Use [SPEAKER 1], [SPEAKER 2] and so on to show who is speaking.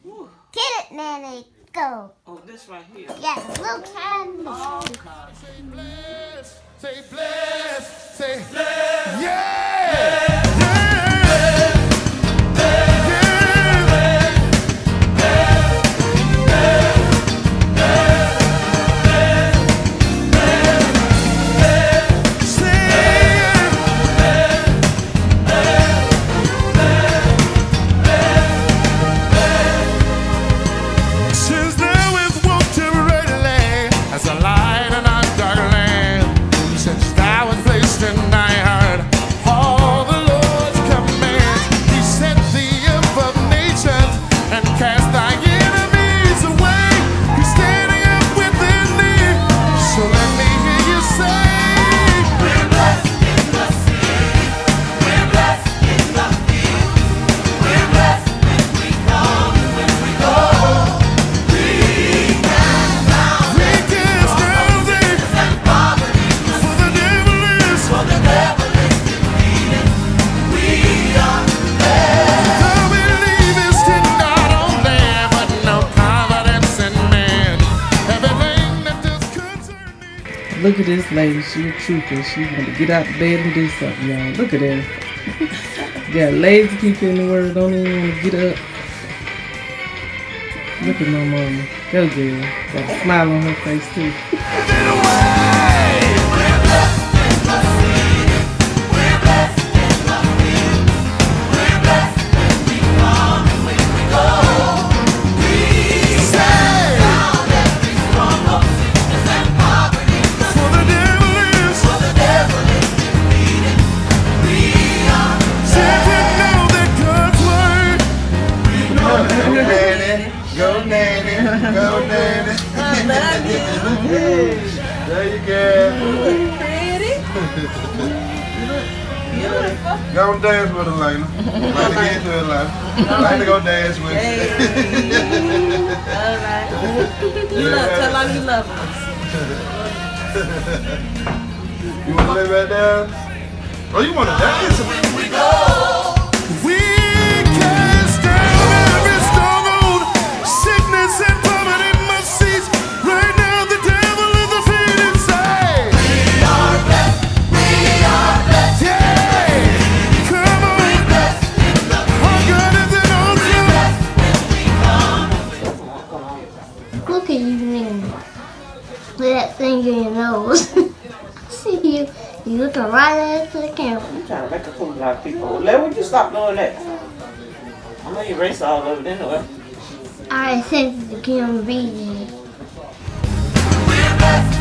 [SPEAKER 1] Get it, Nanny. Go.
[SPEAKER 2] Oh, this right here.
[SPEAKER 1] Yes, little candy.
[SPEAKER 2] Oh,
[SPEAKER 3] Say bless, say bless, say bless. Yeah!
[SPEAKER 4] Look at this lady, she a trooper. She want to get out of bed and do something, y'all. Look at her. Got lazy people in the world, don't even want to get up. Look at my mama. Go girl. Got a smile on her face too.
[SPEAKER 3] Go Nanny, go Nanny.
[SPEAKER 4] I love you.
[SPEAKER 3] There you go.
[SPEAKER 4] Pretty. Beautiful.
[SPEAKER 3] Go and dance with her, Layla. Like to get to her, Layla. Like to go dance with you.
[SPEAKER 4] All right. You love, tell her you love us.
[SPEAKER 3] You want to lay right down? Oh, you want to dance?
[SPEAKER 2] we go.
[SPEAKER 1] Look at you, Nanny. With that thing in your nose. See you. You looking right at the camera.
[SPEAKER 2] I'm trying to make a fool out of people. Let would you stop doing that? I know you race all over it anyway.
[SPEAKER 1] I think the camera be there.
[SPEAKER 5] We're blessed.